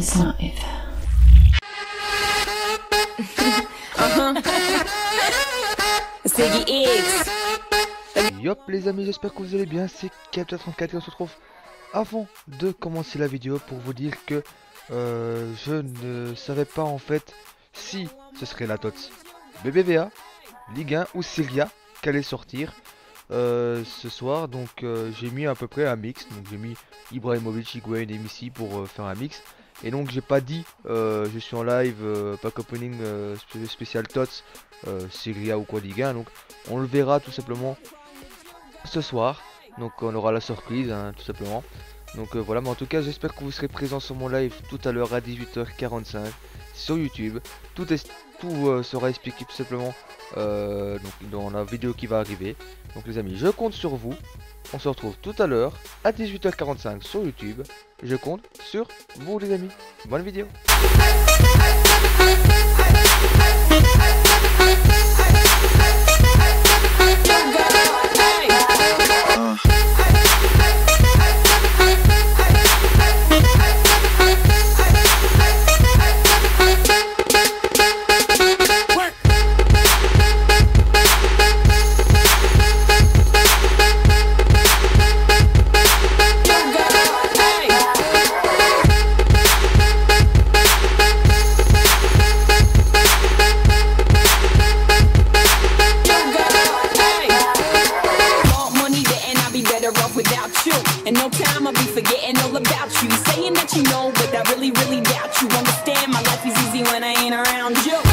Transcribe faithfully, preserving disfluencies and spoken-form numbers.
It's live. uh-huh. Ziggy X. Yop les amis, j'espère que vous allez bien, c'est Captain trente-quatre et on se retrouve avant de commencer la vidéo pour vous dire que euh, je ne savais pas en fait si ce serait la T O T S B B V A, Ligue un ou Serie A qui allait sortir euh, ce soir. Donc euh, j'ai mis à peu près un mix, donc j'ai mis Ibrahimovic, Higuaín et Messi pour euh, faire un mix. Et donc j'ai pas dit euh, je suis en live, euh, pack opening euh, spécial T O T S, euh, Serie A ou quoi Ligue un. Donc on le verra tout simplement ce soir, donc on aura la surprise hein, tout simplement. Donc euh, voilà, mais en tout cas j'espère que vous serez présents sur mon live tout à l'heure à dix-huit heures quarante-cinq sur YouTube. Tout, est, tout euh, sera expliqué tout simplement euh, donc, dans la vidéo qui va arriver. Donc les amis, je compte sur vous. On se retrouve tout à l'heure à dix-huit heures quarante-cinq sur YouTube. Je compte sur vous les amis. Bonne vidéo. In no time I'll be forgetting all about you. Saying that you know, but I really, really doubt you. Understand my life is easy when I ain't around you.